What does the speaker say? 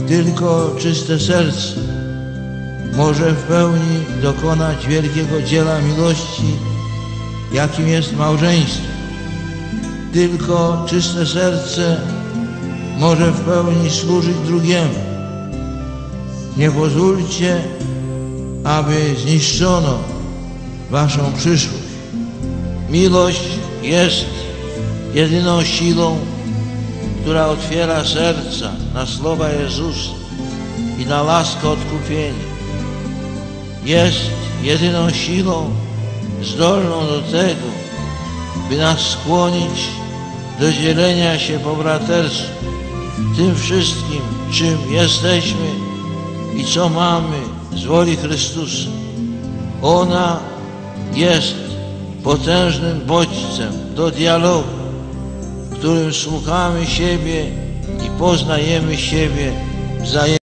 Tylko czyste serce może w pełni dokonać wielkiego dzieła miłości, jakim jest małżeństwo. Tylko czyste serce może w pełni służyć drugiemu. Nie pozwólcie, aby zniszczono waszą przyszłość. Miłość jest jedyną siłą, która otwiera serca na słowa Jezusa i na laskę odkupienia. Jest jedyną siłą zdolną do tego, by nas skłonić do dzielenia się po braterstwu tym wszystkim, czym jesteśmy i co mamy z woli Chrystusa. Ona jest potężnym bodźcem do dialogu, w którym słuchamy siebie i poznajemy siebie wzajemnie.